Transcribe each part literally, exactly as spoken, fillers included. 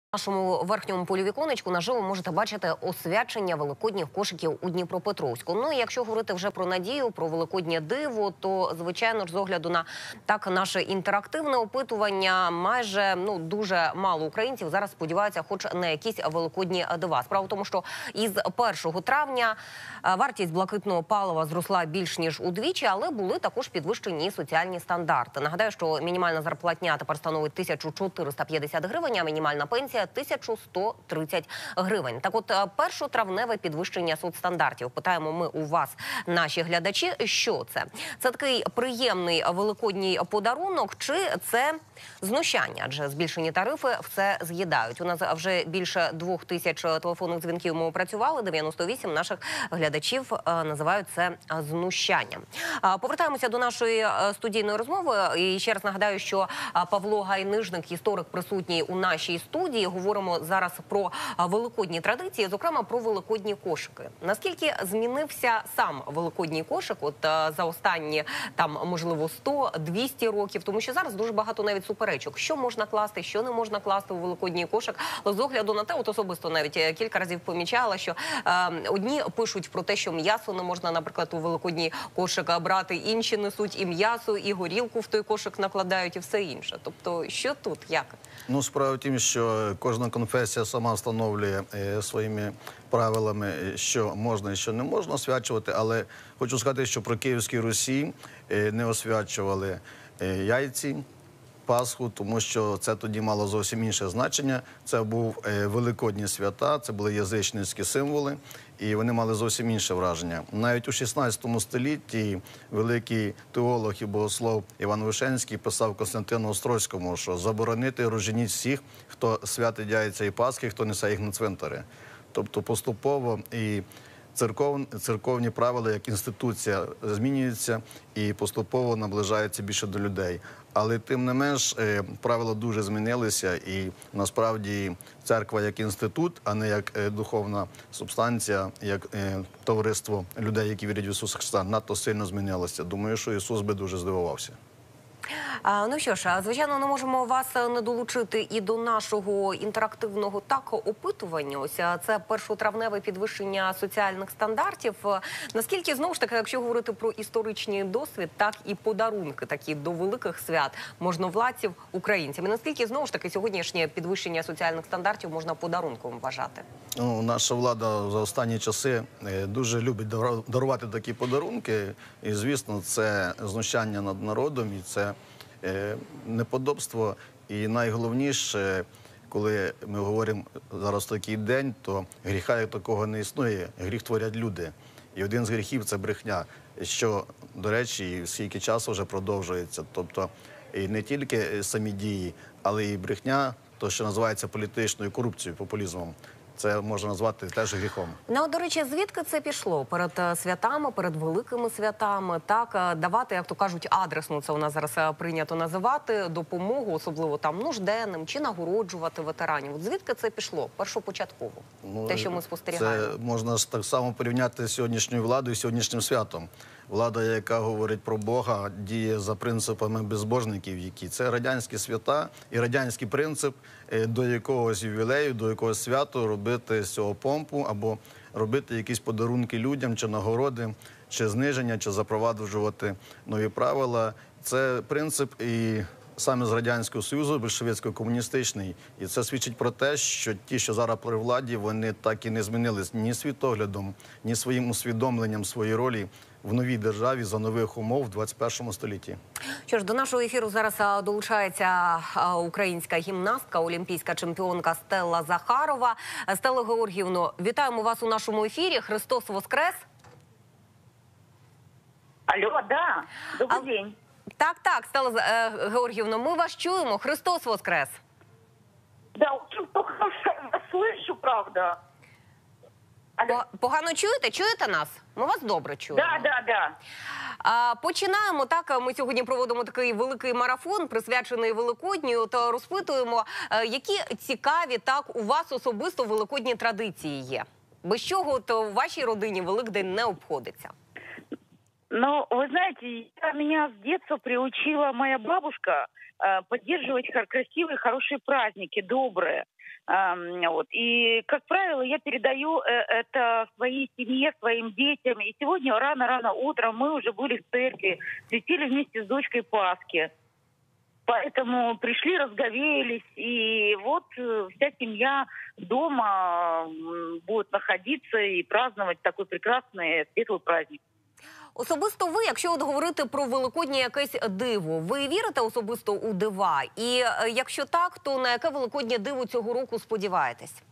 В нашому верхньому полі віконечку наживо можете бачити освячення великодніх кошиків у Дніпропетровську. Ну і якщо говорити вже про надію, про великоднє диво, то, звичайно ж, з огляду на так наше інтерактивне опитування, майже ну дуже мало українців зараз сподіваються хоч на якісь великодні дива. Справа в тому, що із першого травня вартість блакитного палива зросла більш ніж удвічі, але були також підвищені соціальні стандарти. Нагадаю, що мінімальна зарплатня тепер становить тисячу чотириста п'ятдесят гривень, а мінімальна пенсія тисячу сто тридцять гривень. Так от, першотравневе підвищення соцстандартів. Питаємо ми у вас, наші глядачі, що це? Це такий приємний великодній подарунок, чи це знущання? Адже збільшені тарифи все з'їдають. У нас вже більше двох тисяч телефонних дзвінків ми опрацювали, дев'яносто вісім наших глядачів називають це знущанням. Повертаємося до нашої студійної розмови. І ще раз нагадаю, що Павло Гайнижник, історик, присутній у нашій студії. Говоримо зараз про великодні традиції, зокрема про великодні кошики. Наскільки змінився сам великодній кошик от за останні, там, можливо, сто-двісті років? Тому що зараз дуже багато навіть суперечок. Що можна класти, що не можна класти у великодній кошик. З огляду на те, от особисто навіть кілька разів помічала, що е, одні пишуть про те, що м'ясо не можна, наприклад, у великодній кошик брати, інші несуть і м'ясо, і горілку в той кошик накладають, і все інше. Тобто, що тут, як? Ну, справа в тім, що кожна конфесія сама встановлює е, своїми правилами, що можна і що не можна освячувати, але хочу сказати, що про Київській Русі е, не освячували е, яйці, Пасху, тому що це тоді мало зовсім інше значення. Це був е, великодні свята, це були язичницькі символи, і вони мали зовсім інше враження. Навіть у шістнадцятому столітті великий теолог і богослов Іван Вишенський писав Костянтину Острозькому, що заборонити розженіть всіх, хто святить яйця і Пасхи, хто несе їх на цвинтари. Тобто поступово і церков, церковні правила як інституція змінюються і поступово наближаються більше до людей. Але тим не менш правила дуже змінилися, і насправді церква як інститут, а не як духовна субстанція, як товариство людей, які вірять в Ісуса Христа, надто сильно змінилося. Думаю, що Ісус би дуже здивувався. А, ну що ж, звичайно, не можемо вас не долучити і до нашого інтерактивного так опитування. Ось це першотравневе підвищення соціальних стандартів. Наскільки, знову ж таки, якщо говорити про історичний досвід, так і подарунки такі до великих свят можновладців українцям. І наскільки, знову ж таки, сьогоднішнє підвищення соціальних стандартів можна подарунком вважати? Ну, наша влада за останні часи дуже любить дарувати такі подарунки. І, звісно, це знущання над народом, і це неподобство. І найголовніше, коли ми говоримо зараз такий день, то гріха як такого не існує. Гріх творять люди. І один з гріхів – це брехня, що, до речі, скільки часу вже продовжується. Тобто і не тільки самі дії, але і брехня, то, що називається політичною корупцією, популізмом. Це можна назвати теж гріхом. Ну, до речі, звідки це пішло? Перед святами, перед великими святами, так, давати, як то кажуть, адресну, це у нас зараз прийнято називати, допомогу, особливо там нужденним, чи нагороджувати ветеранів. От звідки це пішло? Першопочатково, ну, те, що ми спостерігаємо. Це можна так само порівняти з сьогоднішньою владою і сьогоднішнім святом. Влада, яка говорить про Бога, діє за принципами безбожників, які це радянські свята і радянський принцип до якогось ювілею, до якогось святу робити з цього помпу або робити якісь подарунки людям, чи нагороди, чи зниження, чи запроваджувати нові правила. Це принцип і саме з Радянського Союзу, більшовицько-комуністичний. І це свідчить про те, що ті, що зараз при владі, вони так і не змінились ні світоглядом, ні своїм усвідомленням своєї ролі в новій державі за нових умов в двадцять першому столітті. Що ж, до нашого ефіру зараз долучається українська гімнастка, олімпійська чемпіонка Стелла Захарова. Стелла Георгіївно, вітаємо вас у нашому ефірі. Христос Воскрес! Алло, да, добрий а... день. Так, так, Стелла Георгіївна, ми вас чуємо. Христос Воскрес! Да, очень плохо слышу, правда. Алло. Погано чуєте? Чуєте нас? Ми вас добре чуємо. Да, да, да. А, починаємо, так, ми сьогодні проводимо такий великий марафон, присвячений Великодню, та розпитуємо, які цікаві, так, у вас особисто великодні традиції є. Без чого то в вашій родині Великдень не обходиться? Ну, вы знаете, меня с детства приучила моя бабушка э, поддерживать красивые, хорошие праздники, добрые. Ам, Вот. И, как правило, я передаю э, это своей семье, своим детям. И сегодня рано-рано утром мы уже были в церкви, светили вместе с дочкой Пасхи. Поэтому пришли, разговеялись, и вот э, вся семья дома м, будет находиться и праздновать такой прекрасный светлый праздник. Особисто ви, якщо от говорити про великоднє якесь диво, ви вірите особисто у дива? І е, якщо так, то на яке великоднє диво цього року сподіваєтесь?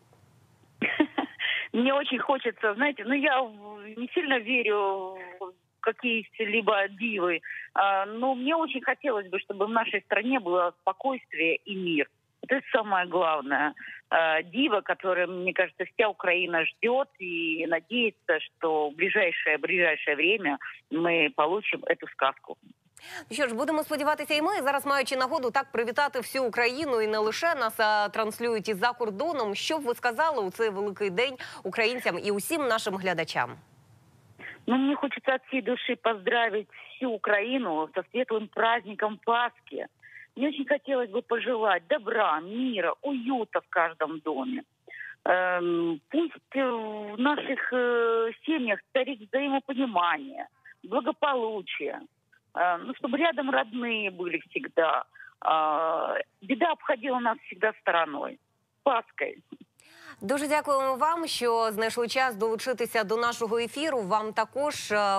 Мне очень хочется, знаете, ну я в- не сильно верю в какие-либо дивы, а, но мне очень хотелось бы, чтобы в нашей стране было спокойствие и мир. Это самое главное. А, Диво, которое, мне кажется, вся Украина ждет и надеется, что в ближайшее, ближайшее время мы получим эту сказку. Ну що ж, будемо сподіватися і ми. Зараз, маючи нагоду так привітати всю Україну і не лише нас а, транслюють із-за кордоном. Що б ви сказали у цей великий день українцям і усім нашим глядачам? Ну, мне хочется от всей души поздравить всю Украину со светлым праздником Пасхи. Мне очень хотелось бы пожелать добра, мира, уюта в каждом доме. Эм, Пусть э, в наших э, семьях царит взаимопонимание, благополучие. Э, Ну, чтобы рядом родные были всегда. А, Беда обходила нас всегда стороной. С Пасхой. Дуже дякуємо вам, що знайшли час долучитися до нашого ефіру. Вам також е,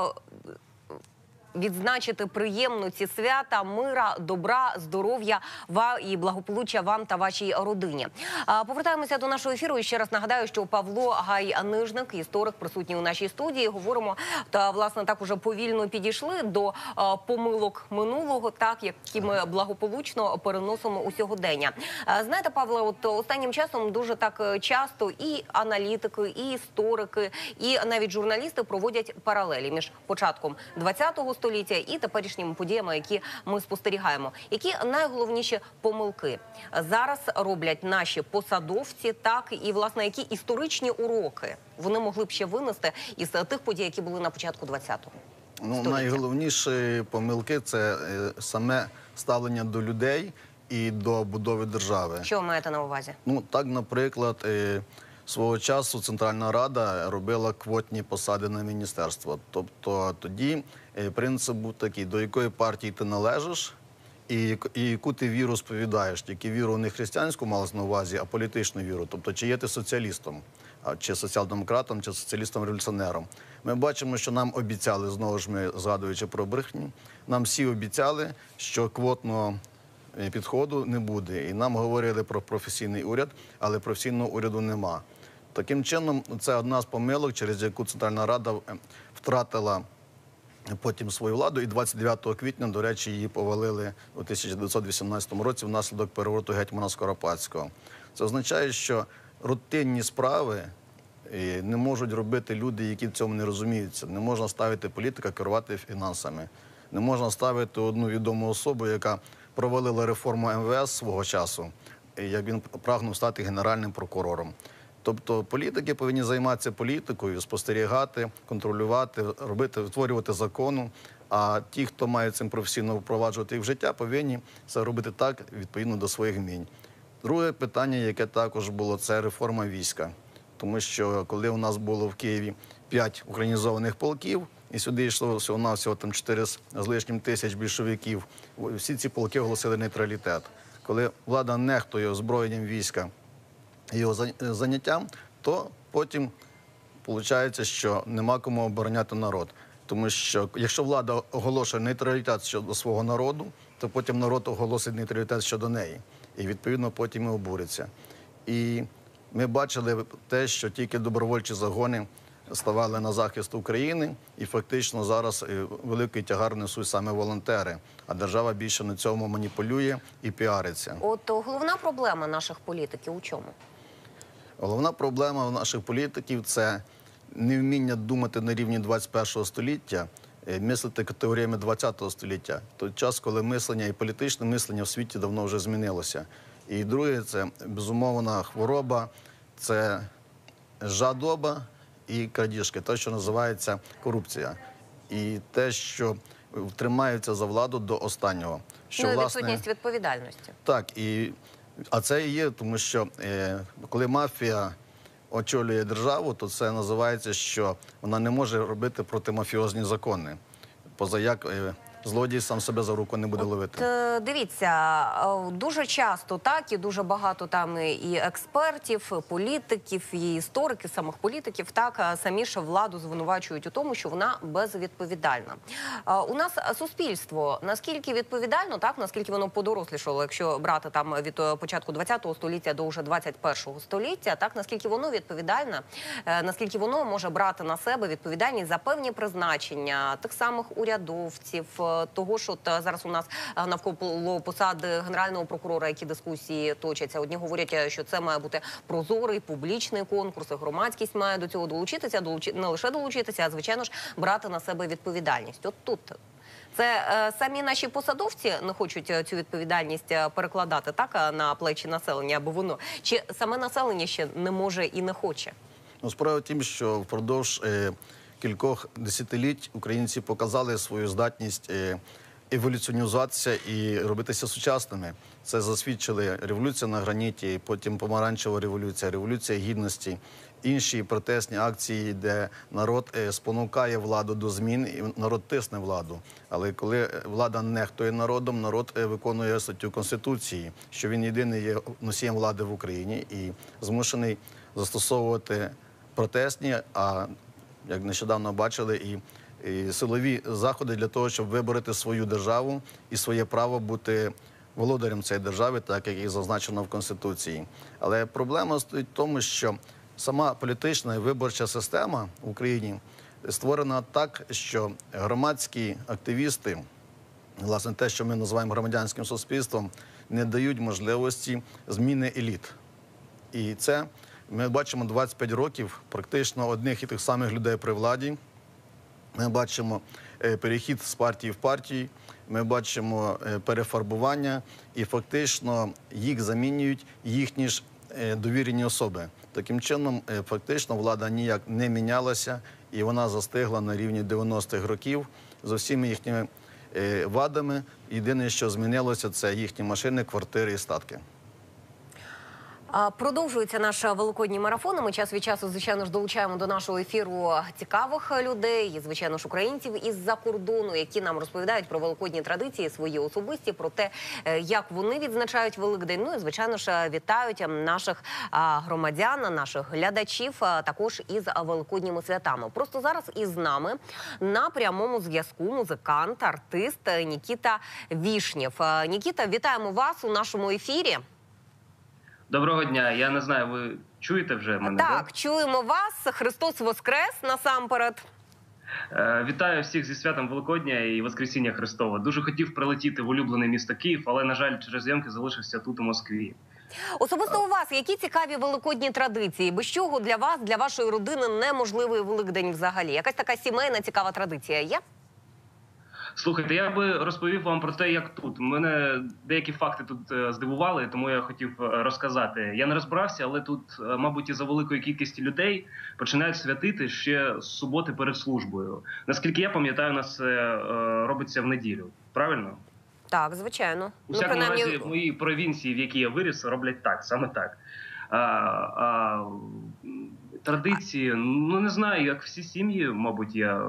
відзначити приємно ці свята, мира, добра, здоров'я ва- і благополуччя вам та вашій родині. А, Повертаємося до нашого ефіру. І ще раз нагадаю, що Павло Гай-Нижник, історик, присутній у нашій студії. Говоримо, та, власне, так уже повільно підійшли до а, помилок минулого, так, які ми благополучно переносимо у сьогодення. А, Знаєте, Павло, от останнім часом дуже так е, часто і аналітики, і історики, і навіть журналісти проводять паралелі між початком ХХ століття і теперішніми подіями, які ми спостерігаємо. Які найголовніші помилки зараз роблять наші посадовці, так, і, власне, які історичні уроки вони могли б ще винести із тих подій, які були на початку ХХ Ну, століття? найголовніші помилки – це е, саме ставлення до людей і до будови держави. Що ви маєте на увазі? Ну, так, наприклад, е, свого часу Центральна Рада робила квотні посади на міністерство. Тобто тоді е, принцип був такий, до якої партії ти належиш і, як- і яку ти віру сповідаєш. Тільки віру не християнську малось на увазі, а політичну віру. Тобто, чи є ти соціалістом, а, чи соціал-демократом, чи соціалістом-революціонером. Ми бачимо, що нам обіцяли, знову ж ми згадуючи про брехню, нам всі обіцяли, що квотного е, підходу не буде. І нам говорили про професійний уряд, але професійного уряду нема. Таким чином, це одна з помилок, через яку Центральна Рада е, втратила потім свою владу. І двадцять дев'ятого квітня, до речі, її повалили у тисяча дев'ятсот вісімнадцятому році внаслідок перевороту гетьмана Скоропадського. Це означає, що рутинні справи е, не можуть робити люди, які в цьому не розуміються. Не можна ставити політика керувати фінансами. Не можна ставити одну відому особу, яка провалила реформу ем ве ес свого часу, і як він прагнув стати генеральним прокурором. Тобто політики повинні займатися політикою, спостерігати, контролювати, робити, створювати закону. А ті, хто має цим професійно впроваджувати їх в життя, повинні це робити так, відповідно до своїх вмінь. Друге питання, яке також було, це реформа війська. Тому що коли у нас було в Києві п'ять українізованих полків, і сюди йшло всього-навсього там чотири з лишнім тисяч більшовиків, всі ці полки оголосили нейтралітет. Коли влада нехтує озброєнням війська, його заняттям, то потім виходить, що нема кому обороняти народ. Тому що якщо влада оголошує нейтралітет щодо свого народу, то потім народ оголосить нейтралітет щодо неї. І, відповідно, потім і обуриться. І ми бачили те, що тільки добровольчі загони ставали на захист України, і фактично зараз е, великий тягар несуть саме волонтери, а держава більше на цьому маніпулює і піариться. От о, головна проблема наших політиків у чому? Головна проблема наших політиків – це невміння думати на рівні двадцять першого століття, е, мислити категоріями двадцятого століття. Той час, коли мислення і політичне мислення в світі давно вже змінилося. І друге – це безумовна хвороба, це жадоба і крадіжки, те, що називається корупція. І те, що тримаються за владу до останнього. Що, Ну і власне, відсутність відповідальності. так, і А це і є, тому що е, коли мафія очолює державу, то це називається, що вона не може робити протимафіозні закони. Поза як е, злодій сам себе за руку не буде ловити. Е, Дивіться, е, дуже часто так, і дуже багато там і експертів, і політиків, і істориків, самих політиків, так, е, самі ж владу звинувачують у тому, що вона безвідповідальна. Е, У нас суспільство, наскільки відповідально, так, наскільки воно подорослішало, якщо брати там від е, початку ХХ століття до вже двадцять першого століття, так, наскільки воно відповідальне, е, наскільки воно може брати на себе відповідальність за певні призначення тих самих урядовців, е, того, що от зараз у нас е, навколо посади генерального прокурора, які дискусії точаться. Одні говорять, що це має бути прозорий, публічний конкурс, і громадськість має до цього долучитися, долучи... не лише долучитися, а, звичайно ж, брати на себе відповідальність. От тут це е, самі наші посадовці не хочуть цю відповідальність перекладати так на плечі населення, або воно, чи саме населення ще не може і не хоче? Ну, справа в тім, що впродовж е, кількох десятиліть українці показали свою здатність е, еволюціонізуватися і робитися сучасними. Це засвідчили революція на граніті, потім помаранчева революція, революція гідності, інші протестні акції, де народ е, спонукає владу до змін, і народ тисне владу. Але коли влада нехтує народом, народ е, виконує статтю Конституції, що він єдиний є носієм влади в Україні і змушений застосовувати протестні, а як нещодавно бачили, і, і силові заходи для того, щоб виборити свою державу і своє право бути володарем цієї держави, так як і зазначено в Конституції. Але проблема стоїть в тому, що сама політична і виборча система в Україні створена так, що громадські активісти, власне те, що ми називаємо громадянським суспільством, не дають можливості зміни еліт. І це ми бачимо двадцять п'ять років практично одних і тих самих людей при владі. Ми бачимо е, перехід з партії в партію, ми бачимо е, перефарбування, і фактично їх замінюють їхні ж е, довірені особи. Таким чином, е, фактично, влада ніяк не мінялася, і вона застигла на рівні дев'яностих років з усіма їхніми е, вадами. Єдине, що змінилося, це їхні машини, квартири і статки. Продовжується наш великодній марафон. Ми час від часу, звичайно ж, долучаємо до нашого ефіру цікавих людей, і, звичайно ж, українців із-за кордону, які нам розповідають про великодні традиції, свої особисті, про те, як вони відзначають Великдень. Ну і, звичайно ж, вітають наших громадян, наших глядачів також із великодніми святами. Просто зараз із нами на прямому зв'язку музикант, артист Нікіта Вішнєв. Нікіта, вітаємо вас у нашому ефірі. Доброго дня. Я не знаю, ви чуєте вже мене? Так, да? чуємо вас. Христос Воскрес насамперед. Е, вітаю всіх зі святом Великодня і Воскресіння Христова. Дуже хотів прилетіти в улюблене місто Київ, але, на жаль, через зйомки залишився тут, у Москві. Особисто у вас які цікаві великодні традиції? Без чого для вас, для вашої родини неможливий Великдень взагалі? Якась така сімейна цікава традиція є? Слухайте, я би розповів вам про те, як тут. Мене деякі факти тут здивували, тому я хотів розказати. Я не розбирався, але тут, мабуть, із-за великої кількості людей починають святити ще з суботи перед службою. Наскільки я пам'ятаю, у нас це робиться в неділю. Правильно? Так, звичайно. У ну, всякому принаймні... разі, в моїй провінції, в якій я виріс, роблять так, саме так. А, а, традиції, ну не знаю, як всі сім'ї, мабуть, я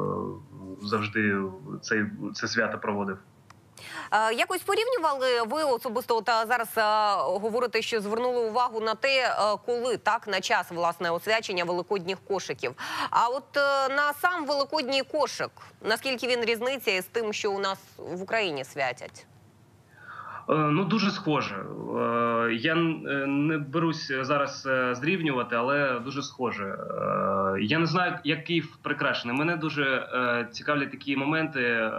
завжди це, це свято проводив. Е, якось порівнювали ви особисто, от зараз е, говорите, що звернули увагу на те, е, коли, так, на час, власне, освячення великодніх кошиків. А от е, на сам великодній кошик, наскільки він різниця із тим, що у нас в Україні святять? Ну, дуже схоже. Я не берусь зараз зрівнювати, але дуже схоже. Я не знаю, як Київ прикрашений. Мене дуже цікавлять такі моменти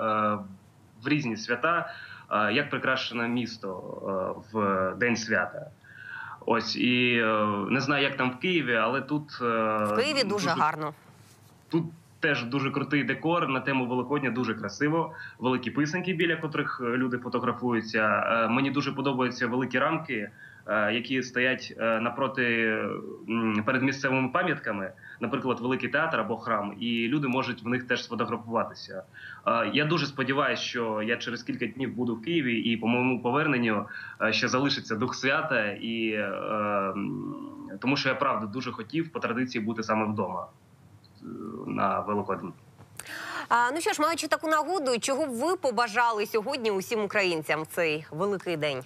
в різні свята, як прикрашене місто в День свята. Ось, і не знаю, як там в Києві, але тут... В Києві дуже, дуже гарно. Тут теж дуже крутий декор на тему Великодня, дуже красиво. Великі писанки, біля котрих люди фотографуються. Мені дуже подобаються великі рамки які стоять напроти перед місцевими пам'ятками, наприклад, Великий театр або храм, і люди можуть в них теж сфотографуватися. Я дуже сподіваюся, що я через кілька днів буду в Києві, і по моєму поверненню ще залишиться дух свята, і тому що я, правда, дуже хотів по традиції бути саме вдома на Великодень. А, ну що ж, маючи таку нагоду, чого б ви побажали сьогодні усім українцям в цей великий день?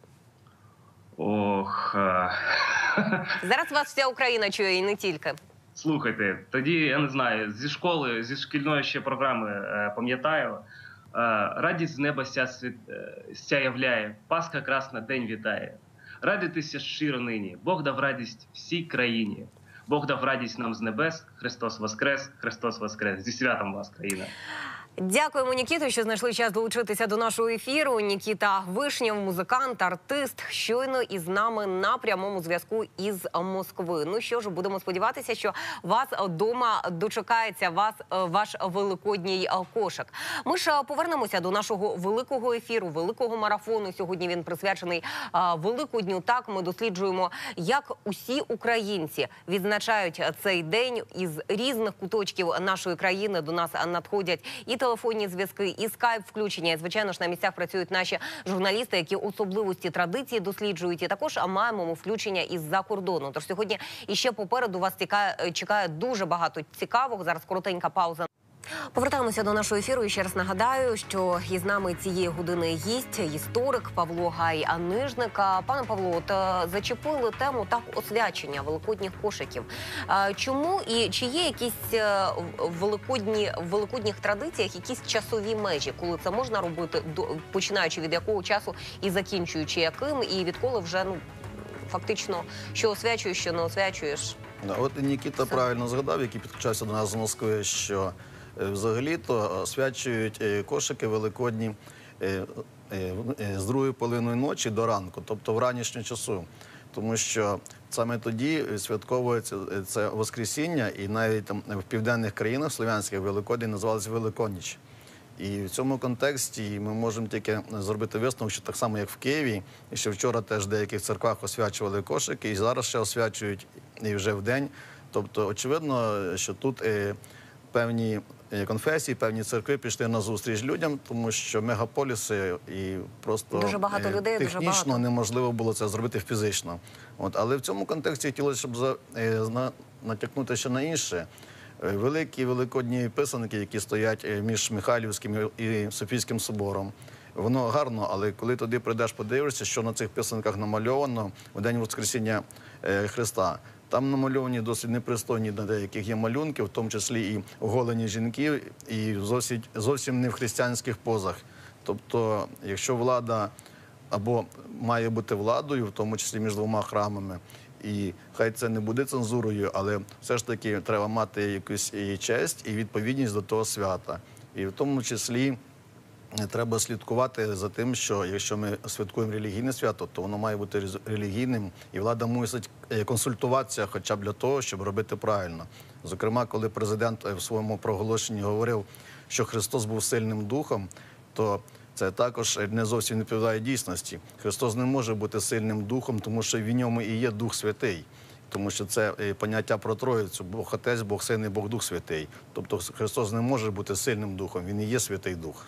Ох... Зараз вас вся Україна чує і не тільки. Слухайте, тоді, я не знаю, зі школи, зі шкільної ще програми е, пам'ятаю. Е, радість з неба ся, світ, е, ся являє, Пасха красна день вітає. Радуйтеся щиро нині, Бог дав радість всій країні. Бог дав радість нам з небес, Христос воскрес, Христос воскрес. Зі святом вас, країна! Дякуємо, Нікіто, що знайшли час долучитися до нашого ефіру. Нікіта Вишнєв, музикант, артист, щойно із нами на прямому зв'язку із Москви. Ну що ж, будемо сподіватися, що вас вдома дочекається вас, ваш великодній кошик. Ми ж повернемося до нашого великого ефіру, великого марафону. Сьогодні він присвячений Великодню. Так, ми досліджуємо, як усі українці відзначають цей день. Із різних куточків нашої країни до нас надходять і телефонні зв'язки, і скайп-включення. І, звичайно ж, на місцях працюють наші журналісти, які особливості традиції досліджують. І також маємо включення із-за кордону. Тож сьогодні іще попереду вас чекає дуже багато цікавого. Зараз коротенька пауза. Повертаємося до нашого ефіру. І ще раз нагадаю, що із нами цієї години гість, історик Павло Гай-Нижник. Пане Павло, от зачепили тему так освячення великодніх кошиків. Чому і чи є якісь великодні, в великодніх традиціях якісь часові межі, коли це можна робити, починаючи від якого часу і закінчуючи яким, і відколи вже, ну, фактично, що освячуєш, що не освячуєш? Да, от Нікіта Все. правильно згадав, який підключався до нас з Москви, що взагалі-то освячують кошики великодні з другої половини ночі до ранку, тобто в ранішню часу. Тому що саме тоді святковується це Воскресіння, і навіть там в південних країнах слов'янських Великодень називалися Великоніч. І в цьому контексті ми можемо тільки зробити висновок, що так само, як в Києві, і ще вчора теж в деяких церквах освячували кошики, і зараз ще освячують і вже в день. Тобто, очевидно, що тут е, певні конфесії, певні церкви пішли на зустріч людям, тому що мегаполіси і просто дуже багато е, людей, технічно дуже багато. неможливо було це зробити фізично. От, але в цьому контексті хотілося, щоб за, е, на, натякнути ще на інше. Великі великодні писанки, які стоять між Михайлівським і Софійським собором. Воно гарно, але коли туди прийдеш, подивишся, що на цих писанках намальовано в День Воскресіння Христа. Там намальовані досить непристойні на деяких є малюнки, в тому числі і оголені жінки, і зовсім, зовсім не в християнських позах. Тобто, якщо влада або має бути владою, в тому числі між двома храмами, і хай це не буде цензурою, але все ж таки треба мати якусь і честь, і відповідність до того свята. І в тому числі треба слідкувати за тим, що якщо ми святкуємо релігійне свято, то воно має бути релігійним, і влада мусить консультуватися хоча б для того, щоб робити правильно. Зокрема, коли президент в своєму проголошенні говорив, що Христос був сильним духом, то це також не зовсім не відповідає дійсності. Христос не може бути сильним духом, тому що в ньому і є Дух Святий. Тому що це поняття про Троїцю. Бог Отець, Бог Син і Бог Дух Святий. Тобто Христос не може бути сильним духом, Він і є Святий Дух.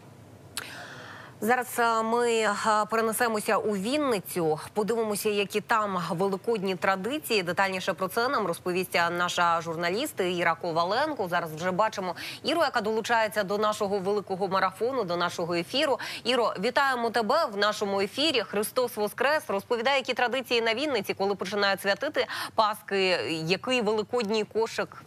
Зараз ми перенесемося у Вінницю, подивимося, які там великодні традиції. Детальніше про це нам розповість наша журналіст Іра Коваленко. Зараз вже бачимо Іру, яка долучається до нашого великого марафону, до нашого ефіру. Іро, вітаємо тебе в нашому ефірі. Христос Воскрес! Розповідай, які традиції на Вінниці, коли починають святити Пасхи, який великодній кошик?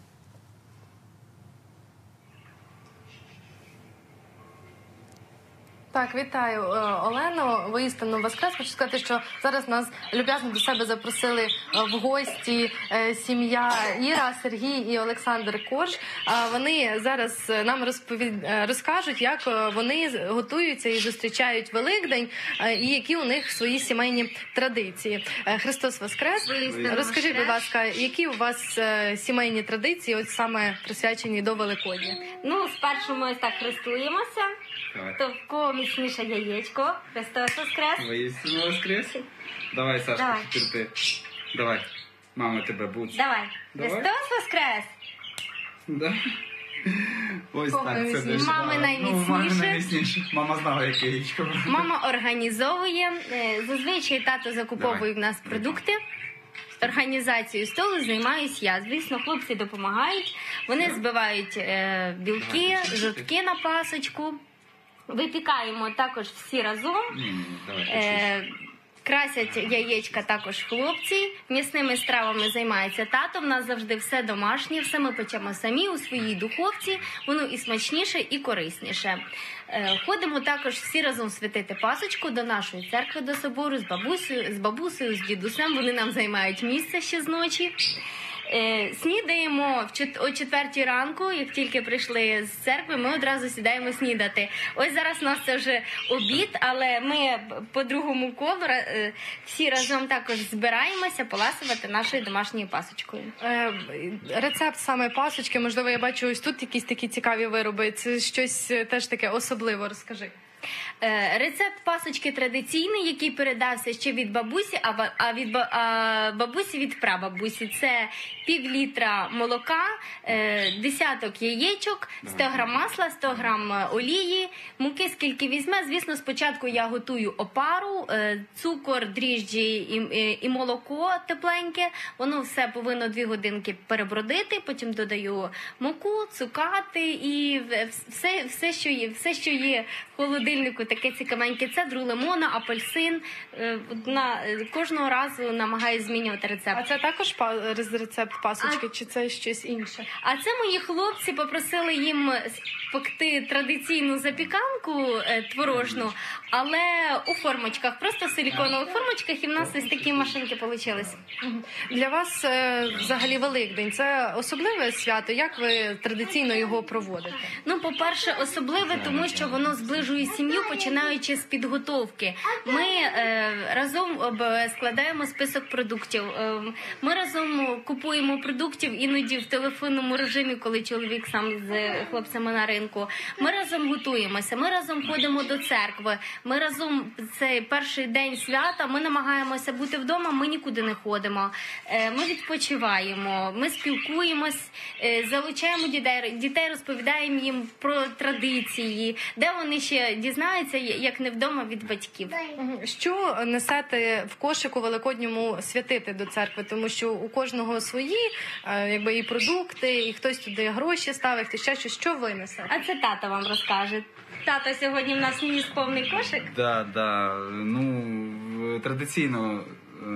Так, вітаю, Олено. Воістину Воскрес. Хочу сказати, що зараз нас люб'язно до себе запросили в гості сім'я Іра, Сергій і Олександр Корж. Вони зараз нам розповід... розкажуть, як вони готуються і зустрічають Великдень, і які у них свої сімейні традиції. Христос Воскрес! Воістину Розкажіть, будь ласка, які у вас сімейні традиції, ось саме присвячені до Великодня? Ну, спершу ми ось так хрестуємося. Давай. Хто в кого міцніше яєчко? Христос воскрес! Воістину воскрес. Давай, Сашка, Давай. тепер ти. Давай. Мама тебе буде. Давай. Давай. Христос воскрес! Да? Ось Кого так це найміцніше? дуже. Мами Ну, мами найміцніше. найміцніше. Мама знала, яке яєчко. Мама організовує. е, Зазвичай тато закуповує Давай. в нас продукти. Організацією столу займаюсь я. Звісно, хлопці допомагають. Вони збивають е, білки, жовтки на пасочку. Випікаємо також всі разом. Ні, ні, ні, давай. почусь. Е, Красять яєчка також хлопці. М'ясними стравами займається тато. В нас завжди все домашнє, все ми печемо самі у своїй духовці. Воно і смачніше, і корисніше. Е, Ходимо також всі разом святити пасочку до нашої церкви, до собору, з бабусею, з бабусею, з дідусем. Вони нам займають місце ще з ночі. Е, Снідаємо в чет- о четвертій ранку, як тільки прийшли з церкви, ми одразу сідаємо снідати. Ось зараз у нас це вже обід, але ми по другому колу е, всі разом також збираємося поласувати нашою домашньою пасочкою. Е, Рецепт саме пасочки, можливо, я бачу ось тут якісь такі цікаві вироби. Це щось е, теж таке особливе, розкажи. Е, Рецепт пасочки традиційний, який передався ще від бабусі, а ва- а від ба- а бабусі від прабабусі. Це пів літра молока, е, десяток яєчок, сто грам масла, сто грам олії, муки скільки візьме. Звісно, спочатку я готую опару, е, цукор, дріжджі і, і, і молоко тепленьке. Воно все повинно дві годинки перебродити, потім додаю муку, цукати і в- все, все, що є, все, що є в холодильнику, таке цікавеньке, цедру лимона, апельсин. Е, На, кожного разу намагаюся змінювати рецепт. А це також па- рецепт пасочки, чи це щось інше? А це мої хлопці попросили їм спекти традиційну запіканку е, творожну, але у формочках, просто в силіконових формочках, і в нас ось такі машинки вийшли. Для вас е, взагалі Великдень – це особливе свято? Як ви традиційно його проводите? Ну, по-перше, особливе, тому що воно зближує сім'ю, починаючи з підготовки. Ми е, разом об- складаємо список продуктів. Е, ми разом купуємо продуктів іноді в телефонному режимі, коли чоловік сам з хлопцями на ринку. Ми разом готуємося, ми разом ходимо до церкви. Ми разом цей перший день свята, ми намагаємося бути вдома, ми нікуди не ходимо. Е, Ми відпочиваємо, ми спілкуємось, е, залучаємо дітей, дітей розповідаємо їм про традиції, де вони ще дізнаються, як не вдома від батьків. Мгм. Що несете в кошику великодньому святити до церкви? Тому що у кожного свої е, якби і продукти, і хтось туди гроші ставить, хтось ще щось. Що ви несете? А це тато вам розкаже. Тато сьогодні в нас ніс повний кошик. Да, да. Ну, в- традиційно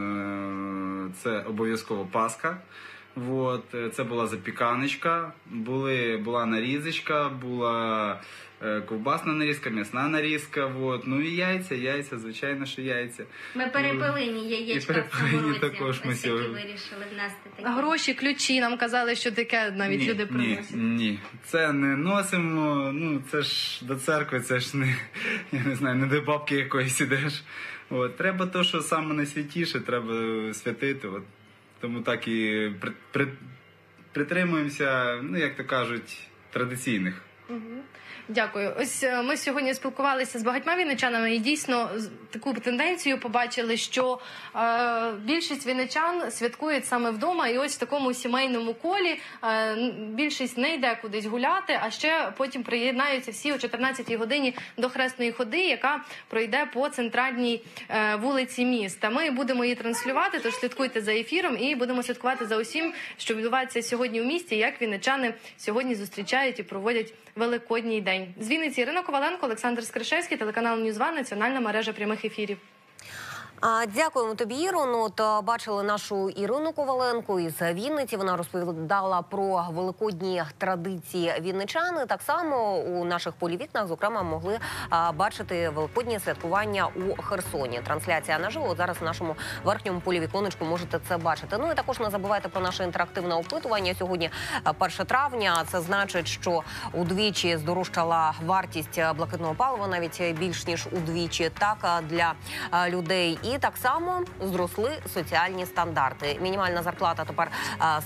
е, це обов'язково Пасха. Вот. е, Це була запіканочка, були, була нарізочка, була е, ковбасна нарізка, м'ясна нарізка. Вот. Ну і яйця, яйця, звичайно, що яйця. Ми перепелині яєчка І перепелині в цьому році. також ми Ось такі сьогодні. вирішили внести такі. Гроші, ключі, нам казали, що таке навіть ні, люди ні, приносять. ні, це не носимо. Ну це ж до церкви, це ж не я не знаю, не до бабки якоїсь ідеш. От треба то, що саме найсвятіше, треба святити. От тому так і при, при, притримуємося, ну як то кажуть, традиційних. Дякую. Ось е, ми сьогодні спілкувалися з багатьма вінничанами і дійсно з- таку тенденцію побачили, що е, більшість вінничан святкують саме вдома, і ось в такому сімейному колі е, н- більшість не йде кудись гуляти, а ще потім приєднаються всі о чотирнадцятій годині до хресної ходи, яка пройде по центральній е, вулиці міста. Ми будемо її транслювати, тож слідкуйте за ефіром і будемо слідкувати за усім, що відбувається сьогодні у місті, як вінничани сьогодні зустрічають і проводять Великодній день. З Вінниці Ірина Коваленко, Олександр Скришевський, телеканал Ньюзван, національна мережа прямих ефірів. А, Дякуємо тобі, Іро. Ну, от, а, бачили нашу Ірину Коваленко із Вінниці. Вона розповідала про великодні традиції вінничани. Так само у наших полі вікнах, зокрема, могли а, бачити великодні святкування у Херсоні. Трансляція наживо. От зараз в нашому верхньому полі віконечку можете це бачити. Ну і також не забувайте про наше інтерактивне опитування. Сьогодні а, перше травня. Це значить, що удвічі здорожчала вартість блакитного палива, навіть більш ніж удвічі. Так, а, для а, людей. І так само зросли соціальні стандарти. Мінімальна зарплата тепер а,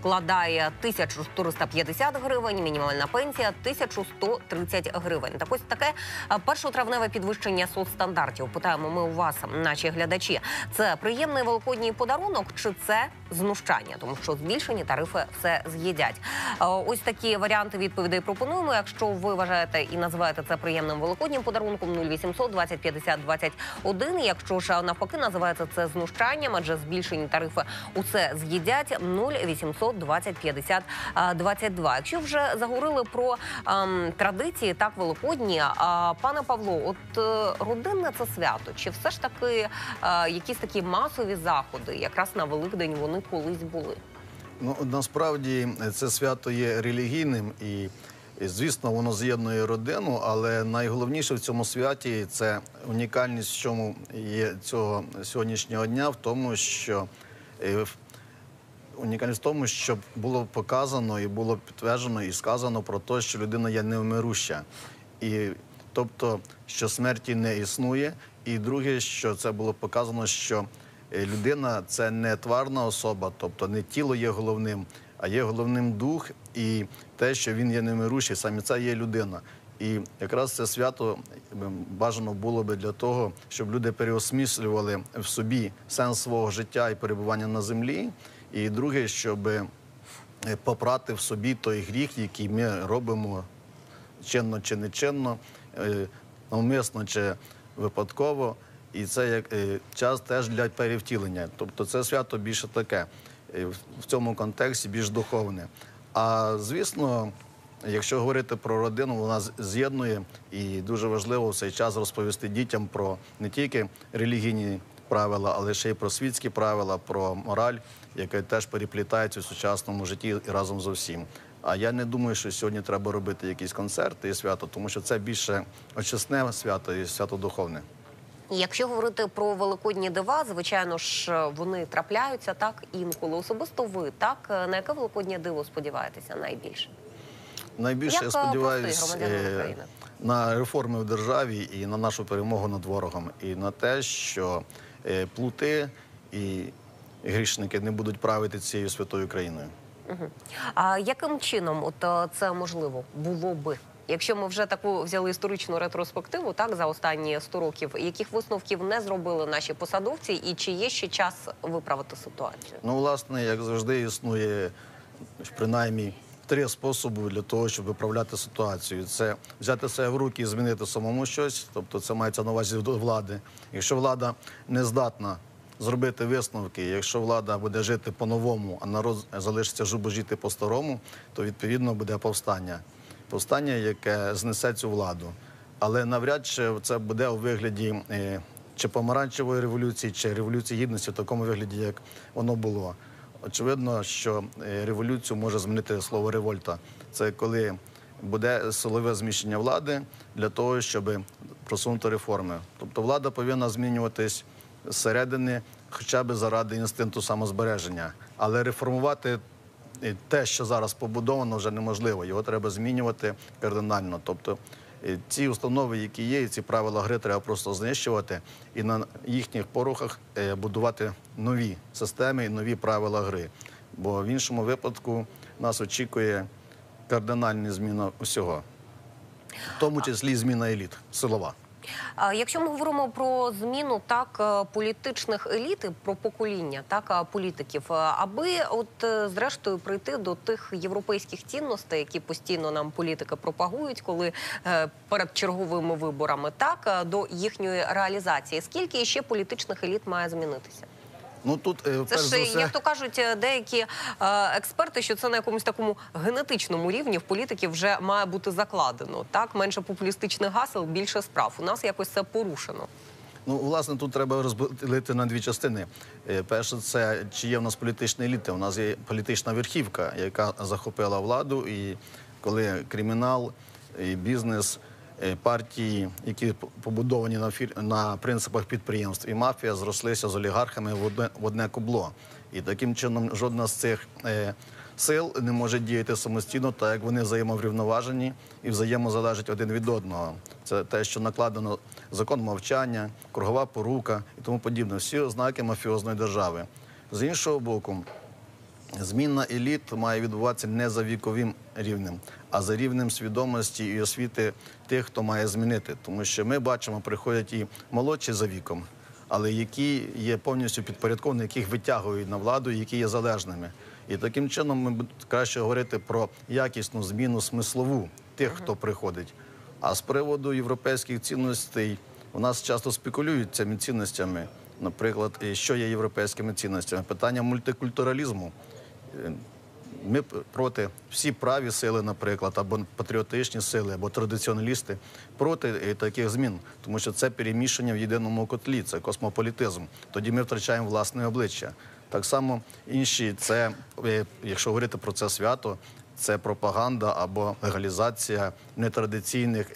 складає тисячу чотириста п'ятдесят гривень, мінімальна пенсія – тисячу сто тридцять гривень. Так ось таке першотравневе підвищення соцстандартів. Питаємо ми у вас, наші глядачі. Це приємний великодній подарунок чи це знущання? Тому що збільшені тарифи все з'їдять. Ось такі варіанти відповідей пропонуємо. Якщо ви вважаєте і називаєте це приємним великоднім подарунком, нуль вісімсот двадцять п'ятдесят двадцять один. Якщо ж навпаки називається це знущанням, адже збільшені тарифи усе з'їдять, нуль вісімсот двадцять п'ятдесят двадцять два. Якщо вже заговорили про ем, традиції, так, великодні, а, пане Павло, от е, родинне це свято, чи все ж таки е, якісь такі масові заходи, якраз на Великдень вони колись були? Ну, насправді, це свято є релігійним і, і, звісно, воно з'єднує родину, але найголовніше в цьому святі – це унікальність, в чому є цього сьогоднішнього дня, в тому, що е, унікальність в тому, що було показано і було підтверджено і сказано про те, що людина є невмируща. І, тобто, що смерті не існує. І друге, що це було показано, що людина – це не тварна особа, тобто не тіло є головним, а є головним дух і те, що він є невмирущий, саме це є людина. І якраз це свято бажано було би для того, щоб люди переосмислювали в собі сенс свого життя і перебування на землі. І друге, щоб попрати в собі той гріх, який ми робимо чинно чи нечинно, навмисно чи випадково. І це як час теж для перевтілення. Тобто це свято більше таке, в цьому контексті більш духовне. А, звісно, якщо говорити про родину, вона з'єднує, і дуже важливо в цей час розповісти дітям про не тільки релігійні правила, але ще й про світські правила, про мораль, яка теж переплітається у сучасному житті і разом з усім. А я не думаю, що сьогодні треба робити якісь концерти і свято, тому що це більше очисне свято і свято духовне. Якщо говорити про великодні дива, звичайно ж, вони трапляються, так, інколи. Особисто ви, так, на яке великоднє диво сподіваєтеся найбільше? Найбільше Як я сподіваюся громадянин України? на реформи в державі і на нашу перемогу над ворогом. І на те, що плути і грішники не будуть правити цією святою країною. Угу. А яким чином от це можливо було би? Якщо ми вже таку взяли історичну ретроспективу, так, за останні сто років, яких висновків не зробили наші посадовці і чи є ще час виправити ситуацію? Ну, власне, як завжди, існує принаймні три способи для того, щоб виправляти ситуацію. Це взяти себе в руки і змінити самому щось, тобто це мається на увазі до влади. Якщо влада не здатна зробити висновки, якщо влада буде жити по-новому, а народ залишиться жити по-старому, то, відповідно, буде повстання. Повстання, яке знесе цю владу. Але навряд чи це буде у вигляді е, чи помаранчевої революції, чи революції гідності в такому вигляді, як воно було. Очевидно, що е, революцію може змінити слово «револьта». Це коли буде силове зміщення влади для того, щоб просунути реформи. Тобто влада повинна змінюватись зсередини, хоча б заради інстинкту самозбереження. Але реформувати те, що зараз побудовано, вже неможливо. Його треба змінювати кардинально. Тобто ці установи, які є, і ці правила гри треба просто знищувати і на їхніх порухах будувати нові системи і нові правила гри. Бо в іншому випадку нас очікує кардинальна зміна усього. В тому числі зміна еліт, силова. Якщо ми говоримо про зміну, так, політичних еліт, про покоління, так, політиків, аби от зрештою прийти до тих європейських цінностей, які постійно нам політики пропагують, коли е, перед черговими виборами, так, до їхньої реалізації, скільки ще політичних еліт має змінитися? Ну, тут, це ж, все... як то кажуть деякі е, експерти, що це на якомусь такому генетичному рівні в політиків вже має бути закладено. Так? Менше популістичних гасел, більше справ. У нас якось це порушено. Ну, власне, тут треба розділити на дві частини. Перше, це чи є в нас політична еліта. У нас є політична верхівка, яка захопила владу, і коли кримінал, і бізнес, партії, які побудовані на, фір... на принципах підприємств, і мафія зрослися з олігархами в одне, в одне кубло. І таким чином жодна з цих е, сил не може діяти самостійно, так як вони взаємоврівноважені і взаємозалежать один від одного. Це те, що накладено закон мовчання, кругова порука і тому подібне. Всі ознаки мафіозної держави. З іншого боку, зміна еліт має відбуватися не за віковим рівнем, а за рівнем свідомості і освіти тих, хто має змінити. Тому що ми бачимо, приходять і молодші за віком, але які є повністю підпорядковані, яких витягують на владу, які є залежними. І таким чином ми краще говорити про якісну зміну смислову тих, хто приходить. А з приводу європейських цінностей, у нас часто спекулюють цими цінностями. Наприклад, що є європейськими цінностями? Питання мультикультуралізму. Ми проти, всі праві сили, наприклад, або патріотичні сили, або традиціоналісти, проти таких змін. Тому що це перемішання в єдиному котлі, це космополітизм. Тоді ми втрачаємо власне обличчя. Так само інші, це, якщо говорити про це свято, це пропаганда або легалізація нетрадиційних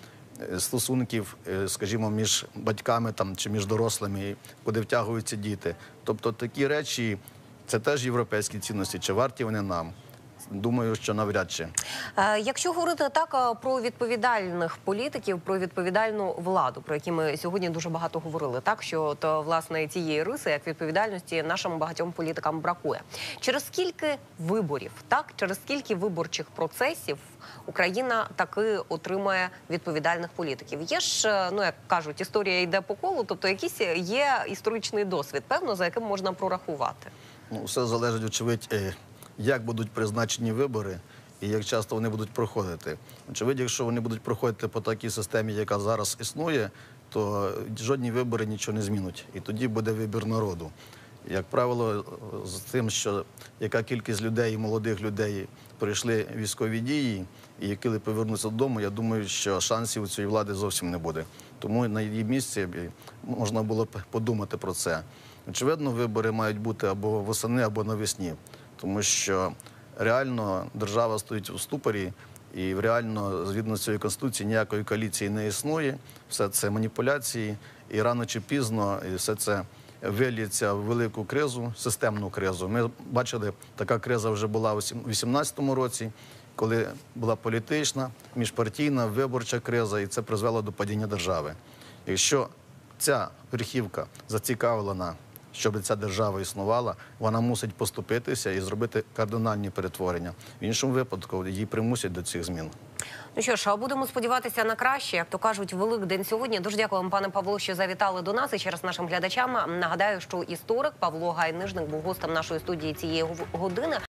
стосунків, скажімо, між батьками там, чи між дорослими, куди втягуються діти. Тобто такі речі, це теж європейські цінності. Чи варті вони нам? Думаю, що навряд чи. Якщо говорити так про відповідальних політиків, про відповідальну владу, про які ми сьогодні дуже багато говорили, так що то власне цієї риси, як відповідальності, нашим багатьом політикам бракує. Через скільки виборів, так через скільки виборчих процесів Україна таки отримає відповідальних політиків? Є ж, ну як кажуть, історія йде по колу, тобто якийсь є історичний досвід, певно, за яким можна прорахувати. Ну, все залежить, очевидь, як будуть призначені вибори і як часто вони будуть проходити. Очевидь, якщо вони будуть проходити по такій системі, яка зараз існує, то жодні вибори нічого не змінять. І тоді буде вибір народу. Як правило, з тим, що яка кількість людей, молодих людей пройшли військові дії, і які повернуться додому, я думаю, що шансів у цієї влади зовсім не буде. Тому на її місці можна було б подумати про це. Очевидно, вибори мають бути або восени, або навесні. Тому що реально держава стоїть у ступорі, і реально, згідно з цією Конституцією, ніякої коаліції не існує. Все це маніпуляції, і рано чи пізно все це виліться в велику кризу, системну кризу. Ми бачили, така криза вже була у дві тисячі вісімнадцятому році, коли була політична, міжпартійна, виборча криза, і це призвело до падіння держави. Якщо ця верхівка зацікавлена, щоб ця держава існувала, вона мусить поступитися і зробити кардинальні перетворення. В іншому випадку її примусять до цих змін. Ну що ж, а будемо сподіватися на краще. Як то кажуть, Великдень сьогодні. Дуже дякуємо, пане Павло, що завітали до нас. І ще раз нашим глядачам нагадаю, що історик Павло Гайнижник був гостем нашої студії цієї години.